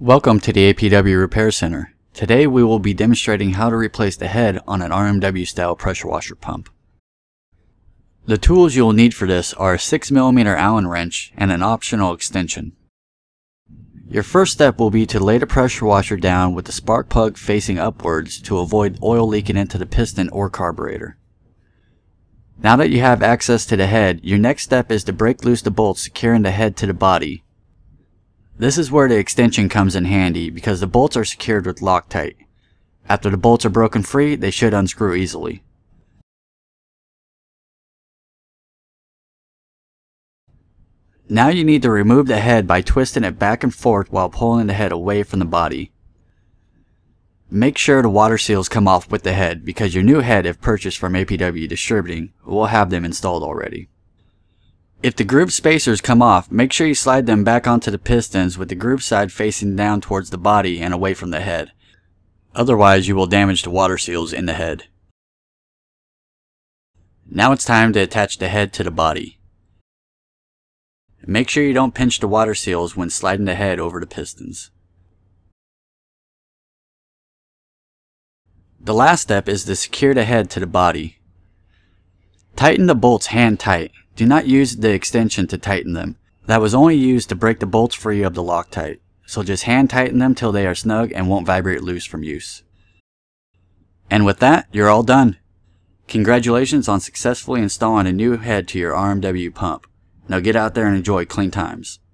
Welcome to the APW Repair Center. Today we will be demonstrating how to replace the head on an RMW style pressure washer pump. The tools you will need for this are a 6mm Allen wrench and an optional extension. Your first step will be to lay the pressure washer down with the spark plug facing upwards to avoid oil leaking into the piston or carburetor. Now that you have access to the head, your next step is to break loose the bolts securing the head to the body. This is where the extension comes in handy because the bolts are secured with Locktite. After the bolts are broken free, they should unscrew easily. Now you need to remove the head by twisting it back and forth while pulling the head away from the body. Make sure the water seals come off with the head because your new head, if purchased from APW Distributing, will have them installed already. If the groove spacers come off, make sure you slide them back onto the pistons with the groove side facing down towards the body and away from the head. Otherwise, you will damage the water seals in the head. Now it's time to attach the head to the body. Make sure you don't pinch the water seals when sliding the head over the pistons. The last step is to secure the head to the body. Tighten the bolts hand tight. Do not use the extension to tighten them. That was only used to break the bolts free of the Loctite, so just hand tighten them till they are snug and won't vibrate loose from use. And with that, you're all done. Congratulations on successfully installing a new head to your RMW pump. Now get out there and enjoy clean times.